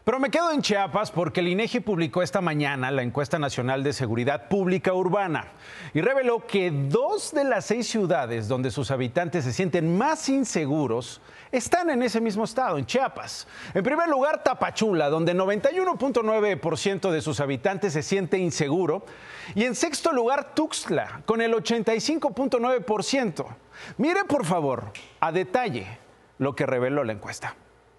Pero me quedo en Chiapas porque el INEGI publicó esta mañana la encuesta nacional de seguridad pública urbana y reveló que 2 de las 6 ciudades donde sus habitantes se sienten más inseguros están en ese mismo estado, en Chiapas. En primer lugar, Tapachula, donde 91.9% de sus habitantes se siente inseguro. Y en sexto lugar, Tuxtla, con el 85.9%. Mire, por favor, a detalle lo que reveló la encuesta.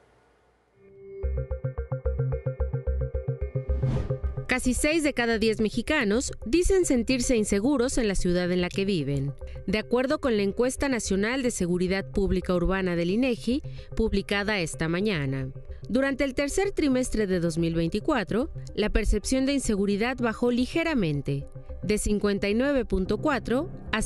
Casi 6 de cada 10 mexicanos dicen sentirse inseguros en la ciudad en la que viven. De acuerdo con la encuesta nacional de seguridad pública urbana del INEGI, publicada esta mañana. Durante el tercer trimestre de 2024, la percepción de inseguridad bajó ligeramente, de 59.4 a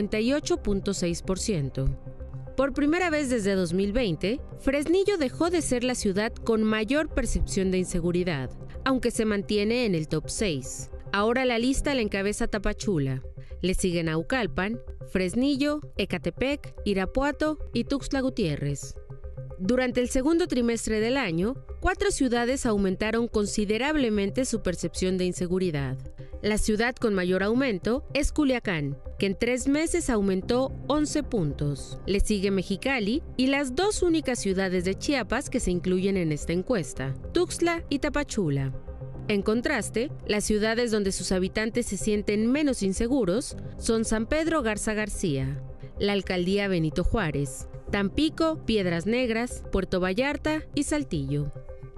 58.6%. Por primera vez desde 2020, Fresnillo dejó de ser la ciudad con mayor percepción de inseguridad, aunque se mantiene en el top 6. Ahora la lista la encabeza Tapachula. Le siguen Naucalpan, Fresnillo, Ecatepec, Irapuato y Tuxtla Gutiérrez. Durante el segundo trimestre del año, 4 ciudades aumentaron considerablemente su percepción de inseguridad. La ciudad con mayor aumento es Culiacán, que en 3 meses aumentó 11 puntos. Le sigue Mexicali y las 2 únicas ciudades de Chiapas que se incluyen en esta encuesta, Tuxtla y Tapachula. En contraste, las ciudades donde sus habitantes se sienten menos inseguros son San Pedro Garza García, la alcaldía Benito Juárez, Tampico, Piedras Negras, Puerto Vallarta y Saltillo.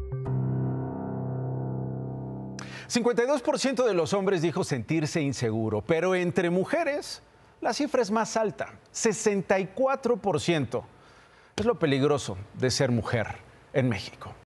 52% de los hombres dijo sentirse inseguro, pero entre mujeres la cifra es más alta, 64%. Es lo peligroso de ser mujer en México.